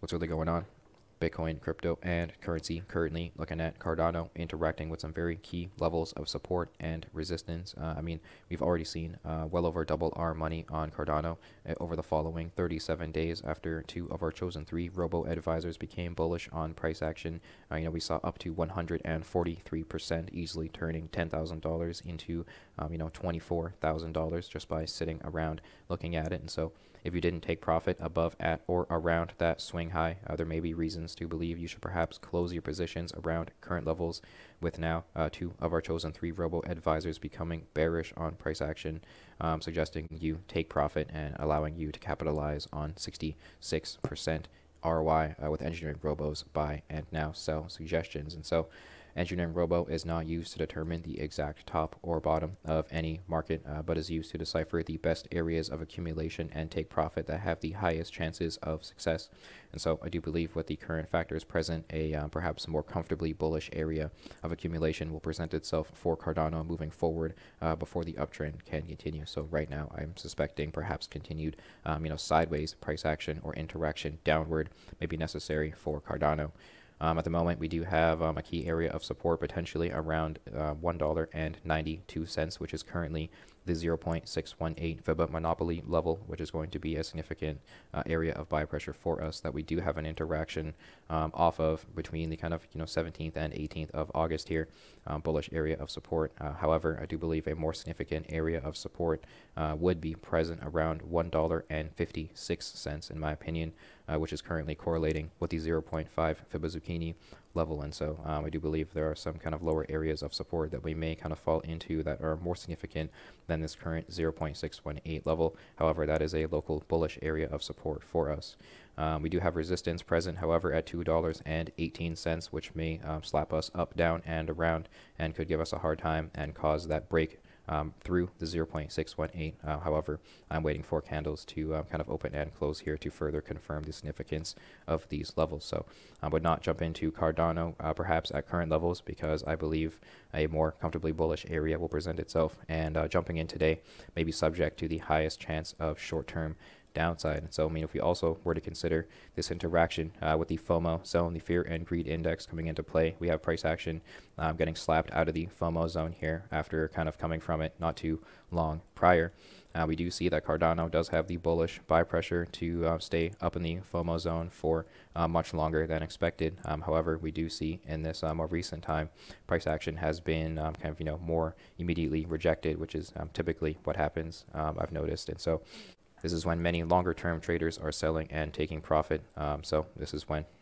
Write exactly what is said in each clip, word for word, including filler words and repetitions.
What's really going on? Bitcoin, crypto, and currency. Currently looking at Cardano interacting with some very key levels of support and resistance. Uh, I mean, we've already seen uh, well over double our money on Cardano uh, over the following thirty-seven days after two of our chosen three robo advisors became bullish on price action. Uh, you know, we saw up to one hundred forty-three percent, easily turning ten thousand dollars into, um, you know, twenty-four thousand dollars just by sitting around looking at it. And so if you didn't take profit above, at, or around that swing high, uh, there may be reasons to believe you should perhaps close your positions around current levels, with now uh, two of our chosen three robo advisors becoming bearish on price action, um, suggesting you take profit and allowing you to capitalize on sixty-six percent R O I uh, with EngineeringRobo's buy and now sell suggestions. And so EngineeringRobo is not used to determine the exact top or bottom of any market, uh, but is used to decipher the best areas of accumulation and take profit that have the highest chances of success. And so I do believe with the current factors present, a uh, perhaps more comfortably bullish area of accumulation will present itself for Cardano moving forward uh, before the uptrend can continue. So right now I'm suspecting perhaps continued um, you know, sideways price action or interaction downward may be necessary for Cardano. Um, at the moment, we do have um, a key area of support potentially around uh, one dollar and ninety-two cents, which is currently the zero point six one eight Fib monopoly level, which is going to be a significant uh, area of buy pressure for us that we do have an interaction um, off of between the kind of you know seventeenth and eighteenth of August here, um, bullish area of support. Uh, however, I do believe a more significant area of support uh, would be present around one dollar and fifty-six cents in my opinion, uh, which is currently correlating with the zero point five Fibonacci level. And so um, I do believe there are some kind of lower areas of support that we may kind of fall into that are more significant than this current zero point six one eight level. However, that is a local bullish area of support for us. Um, we do have resistance present, however, at two dollars and eighteen cents, which may um, slap us up, down, and around, and could give us a hard time and cause that break Um, through the zero point six one eight. Uh, however, I'm waiting for candles to uh, kind of open and close here to further confirm the significance of these levels. So I would not jump into Cardano uh, perhaps at current levels, because I believe a more comfortably bullish area will present itself, and uh, jumping in today may be subject to the highest chance of short-term downside. And so I mean, if we also were to consider this interaction uh, with the FOMO zone, the fear and greed index coming into play, we have price action um, getting slapped out of the FOMO zone here after kind of coming from it not too long prior. Uh, we do see that Cardano does have the bullish buy pressure to uh, stay up in the FOMO zone for uh, much longer than expected. Um, however, we do see in this uh, more recent time, price action has been um, kind of you know more immediately rejected, which is um, typically what happens, um, I've noticed. And so this is when many longer term traders are selling and taking profit. Um, so this is when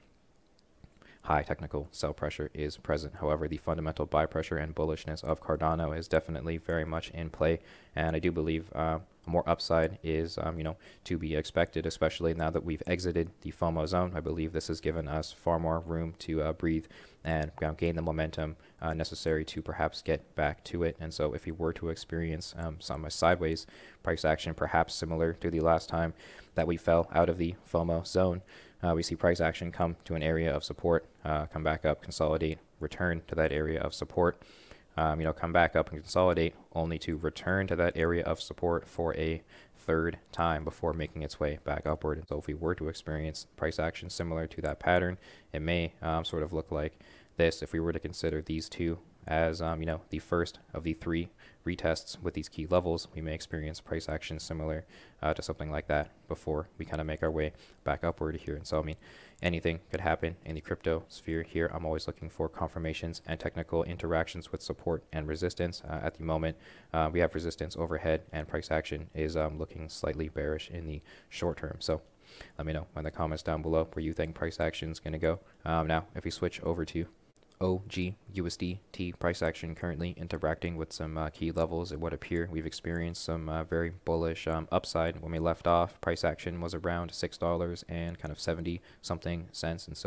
high technical sell pressure is present. However, the fundamental buy pressure and bullishness of Cardano is definitely very much in play, and I do believe uh, more upside is um, you know to be expected, especially now that we've exited the FOMO zone. I believe this has given us far more room to uh, breathe and you know, gain the momentum uh, necessary to perhaps get back to it. And so if we were to experience um, some sideways price action, perhaps similar to the last time that we fell out of the FOMO zone, Uh, we see price action come to an area of support, uh, come back up, consolidate, return to that area of support, um, you know, come back up and consolidate, only to return to that area of support for a third time before making its way back upward. And so if we were to experience price action similar to that pattern, it may um, sort of look like this. If we were to consider these two as um, you know the first of the three retests with these key levels, we may experience price action similar uh, to something like that before we kind of make our way back upward here. And so I mean, anything could happen in the crypto sphere here. I'm always looking for confirmations and technical interactions with support and resistance. Uh, at the moment, uh, we have resistance overhead, and price action is um, looking slightly bearish in the short term. So let me know in the comments down below where you think price action is going to go. Um, now, if we switch over to O G U S D T price action, currently interacting with some uh, key levels, it would appear we've experienced some uh, very bullish um, upside. When we left off, price action was around six dollars and kind of seventy something cents, and so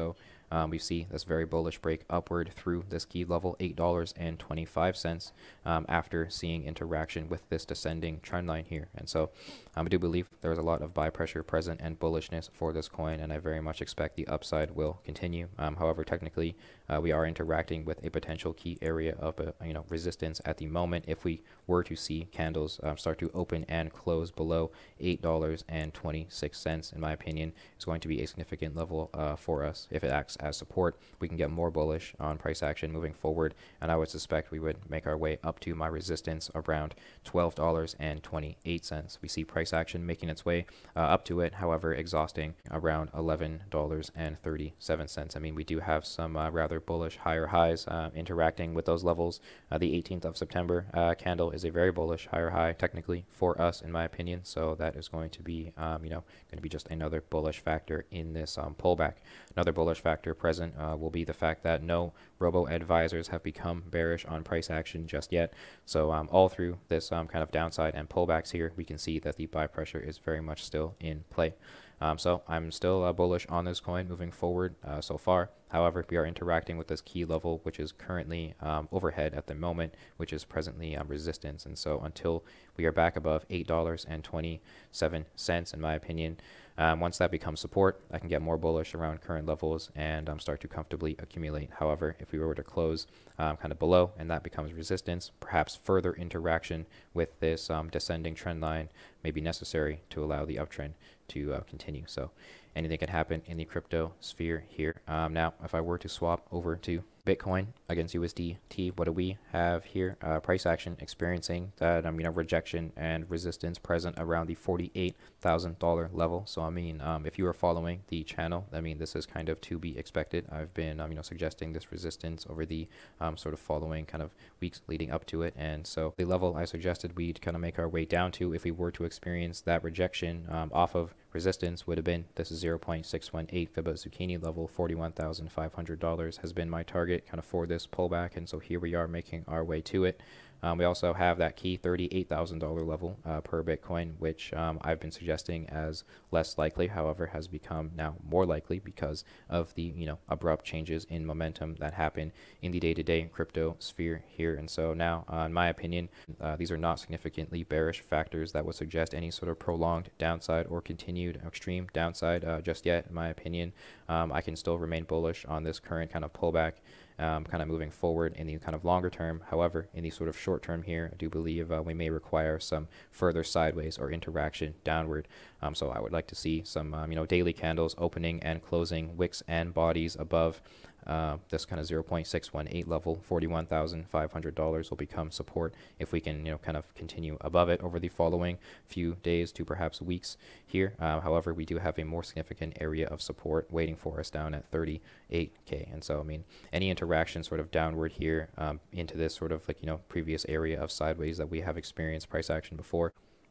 Um, we see this very bullish break upward through this key level, eight dollars and twenty-five cents, um, after seeing interaction with this descending trend line here. And so um, I do believe there is a lot of buy pressure present and bullishness for this coin, and I very much expect the upside will continue. Um, however, technically, uh, we are interacting with a potential key area of uh, you know resistance at the moment. If we were to see candles uh, start to open and close below eight dollars and twenty-six cents, in my opinion, is going to be a significant level uh, for us. If it acts as support, we can get more bullish on price action moving forward, and I would suspect we would make our way up to my resistance around twelve dollars and twenty-eight cents. We see price action making its way uh, up to it, however, exhausting around eleven dollars and thirty-seven cents. I mean, we do have some uh, rather bullish higher highs uh, interacting with those levels. Uh, the eighteenth of September uh, candle is a very bullish higher high technically for us, in my opinion, so that is going to be um, you know going to be just another bullish factor in this um, pullback. Another bullish factor present uh, will be the fact that no robo advisors have become bearish on price action just yet. So um, all through this um, kind of downside and pullbacks here, we can see that the buy pressure is very much still in play. Um, so I'm still uh, bullish on this coin moving forward uh, so far. However, we are interacting with this key level, which is currently um, overhead at the moment, which is presently um, resistance. And so until we are back above eight dollars and twenty-seven cents, in my opinion, um, once that becomes support, I can get more bullish around current levels and um, start to comfortably accumulate. However, if we were to close um, kind of below and that becomes resistance, perhaps further interaction with this um, descending trend line may be necessary to allow the uptrend to uh, continue. So anything can happen in the crypto sphere here. Um, now, if I were to swap over to Bitcoin against U S D T, what do we have here? Uh, price action experiencing that um, you know rejection and resistance present around the forty-eight thousand dollar level. So I mean, um, if you are following the channel, I mean this is kind of to be expected. I've been um, you know suggesting this resistance over the um, sort of following kind of weeks leading up to it, and so the level I suggested we'd kind of make our way down to if we were to experience that rejection um, off of resistance would have been this zero point six one eight Fibonacci zucchini level. Forty-one thousand five hundred dollars has been my target kind of for this pullback, and so here we are making our way to it. Um, we also have that key thirty-eight thousand dollar level uh, per Bitcoin, which um, I've been suggesting as less likely, however, has become now more likely because of the you know abrupt changes in momentum that happen in the day-to-day crypto sphere here. And so now, uh, in my opinion, uh, these are not significantly bearish factors that would suggest any sort of prolonged downside or continued extreme downside uh, just yet. In my opinion, um, I can still remain bullish on this current kind of pullback. Um, kind of moving forward in the kind of longer term. However, in the sort of short term here, I do believe uh, we may require some further sideways or interaction downward. Um, so I would like to see some um, you know daily candles opening and closing wicks and bodies above uh, this kind of zero point six one eight level. Forty-one thousand five hundred dollars will become support if we can you know kind of continue above it over the following few days to perhaps weeks here. Uh, however, we do have a more significant area of support waiting for us down at thirty-eight K. And so I mean any interaction sort of downward here um, into this sort of like you know previous area of sideways that we have experienced price action before,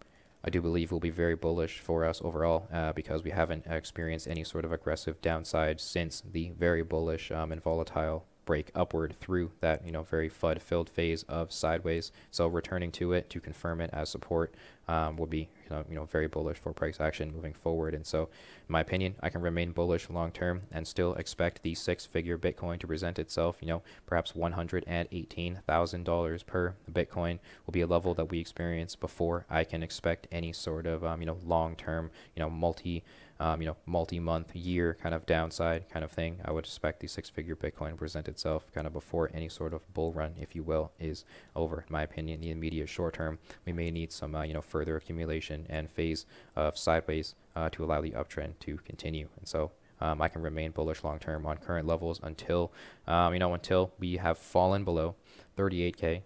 I do believe will be very bullish for us overall uh, because we haven't experienced any sort of aggressive downside since the very bullish um, and volatile break upward through that you know very F U D filled phase of sideways. So returning to it to confirm it as support um, will be you know, you know very bullish for price action moving forward. And so in my opinion, I can remain bullish long term and still expect the six figure Bitcoin to present itself. You know perhaps one hundred eighteen thousand dollars per Bitcoin will be a level that we experienced before I can expect any sort of um, you know long term you know multi Um, you know, multi-month year kind of downside kind of thing. I would expect the six-figure Bitcoin to present itself kind of before any sort of bull run, if you will, is over. In my opinion, in the immediate short term, we may need some, uh, you know, further accumulation and phase of sideways uh, to allow the uptrend to continue. And so um, I can remain bullish long term on current levels until, um, you know, until we have fallen below thirty-eight K,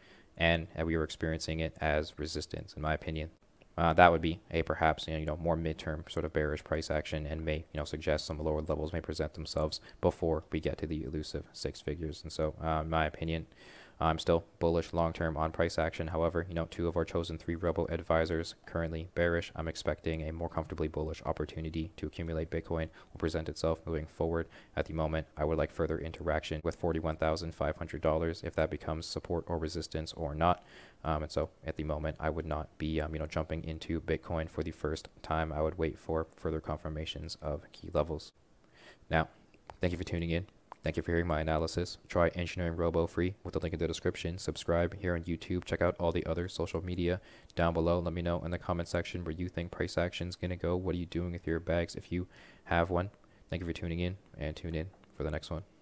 and uh, we were experiencing it as resistance, in my opinion. Uh, that would be a perhaps you know, you know more midterm sort of bearish price action, and may you know suggest some lower levels may present themselves before we get to the elusive six figures. And so, uh, in my opinion, I'm still bullish long term on price action. However, you know two of our chosen three robo advisors currently bearish. I'm expecting a more comfortably bullish opportunity to accumulate Bitcoin will present itself moving forward. At the moment, I would like further interaction with forty-one thousand five hundred dollars if that becomes support or resistance or not. Um, and so at the moment, I would not be um, you know jumping into Bitcoin for the first time. I would wait for further confirmations of key levels. Now, Thank you for tuning in. Thank you for hearing my analysis. Try Engineering Robo free with the link in the description. Subscribe here on YouTube. Check out all the other social media down below. Let me know in the comment section where you think price action is going to go. What are you doing with your bags if you have one? Thank you for tuning in, and tune in for the next one.